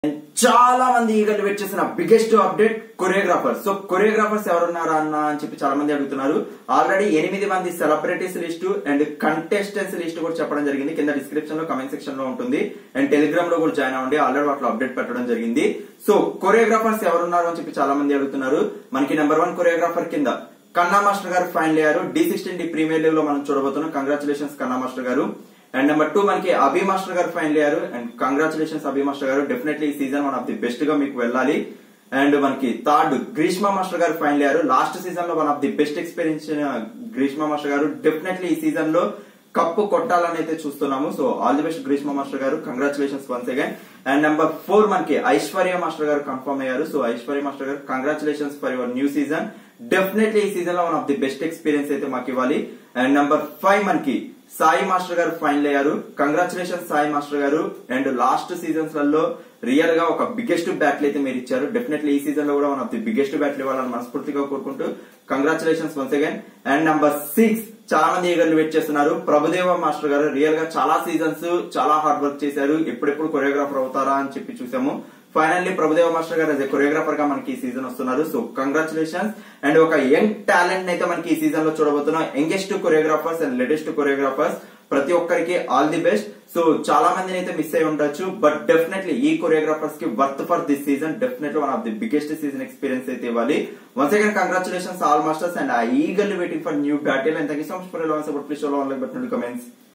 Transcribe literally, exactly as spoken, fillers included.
చాలా మంది ఈగలు వెయిట్ చేసిన biggest update choreographers. So choreographers ఎవరున్నారా అన్న అని చెప్పి చాలా మంది అడుగుతున్నారు. ఆల్రెడీ ఎనిమిది మంది celebrities list and contestants list కూడా చెప్పడం జరిగింది. కింద డిస్క్రిప్షన్ లో కమెంట్ సెక్షన్ లో ఉంటుంది. అండ్ టెలిగ్రామ్ లో కూడా జాయిన్ అవ్వండి. ఆల్రెడీ వాటిలో అప్డేట్ పెట్టడం జరిగింది. సో కొరియోగ్రాఫర్స్ ఎవరున్నారు అని చెప్పి చాలా మంది అడుగుతున్నారు. మనకి నెంబర్ వన్ కొరియోగ్రాఫర్ కింద కన్నా మాస్టర్ గారు ఫైనల్ అయ్యారు. D sixteen D premier league లో మనం చూడబోతున్నాం. కంగ్రాచులేషన్స్ కన్నా మాస్టర్ గారు. అండ్ నెంబర్ టూ మనకి అభి మాస్టర్ గారు ఫైనల్ అయ్యారు. అండ్ కంగ్రాచులేషన్స్ అభి మాస్టర్ గారు. డెఫినెట్లీ ఈ season one of the best గా మీకు వెళ్ళాలి. అండ్ మనకి థర్డ్ గ్రీష్మ మాస్టర్ గారు ఫైనల్ అయ్యారు. లాస్ట్ సీజన్ లో one of the best experience Greeshma master గారు. డెఫినెట్లీ ఈ సీజన్ లో కప్పు కొట్టాలని అయితే చూస్తున్నాము. So all the best Greeshma master గారు. Congratulations once again. And number four మనకి ఐశ్వర్య మాస్టర్ గారు కన్ఫర్మ్ అయ్యారు. సో ఐశ్వర్య మాస్టర్ గారు congratulations for your new season. Definitely ఈ సీజన్ లో one of the best experience అయితే మాకు ఇవ్వాలి. అండ్ నెంబర్ ఫైవ్ మనకి సాయి మాస్టర్ గారు ఫైనల్ అయ్యారు. కంగ్రాచులేషన్ సాయి మాస్టర్ గారు. అండ్ లాస్ట్ సీజన్స్ లలో రియల్ గా ఒక బిగ్గెస్ట్ బ్యాటిల్ అయితే మీరు ఇచ్చారు. డెఫినెట్లీ ఈ సీజన్ లో కూడా one of the biggest battle ఇవ్వాలని మనస్ఫూర్తిగా కోరుకుంటూ congratulations once again. And number six చాలా మంది ఈగర్లు వెయిట్ చేస్తున్నారు. ప్రభుదేవ మాస్టర్ గారు రియల్ గా చాలా సీజన్స్ చాలా హార్డ్ వర్క్ చేశారు. ఎప్పుడెప్పుడు కొరియోగ్రాఫర్ అవుతారా అని చెప్పి చూసాము. ఫైనల్లీ ప్రభుదేవ మాస్టర్ గారు యాజ్ ఎ కొరియోగ్రాఫర్ గా మనకి ఈ సీజన్ వస్తున్నారు. So congratulations. అండ్ ఒక యంగ్ టాలెంట్ అయితే మనకి ఈ సీజన్ లో చూడబోతున్నాం. Youngest choreographers and latest choreographers ప్రతి ఒక్కరికి ఆల్ ది బెస్ట్. సో చాలా మందిని అయితే మిస్ అయి ఉండొచ్చు. బట్ డెఫినెట్లీ ఈ కొరియోగ్రాఫర్స్ కి worth for this season. Definitely one of the biggest season experience అయితే ఇవ్వాలి. Once again congratulations all masters and I eagerly waiting for new battle. And thank you so much for love and support. Please show love and like button, comments.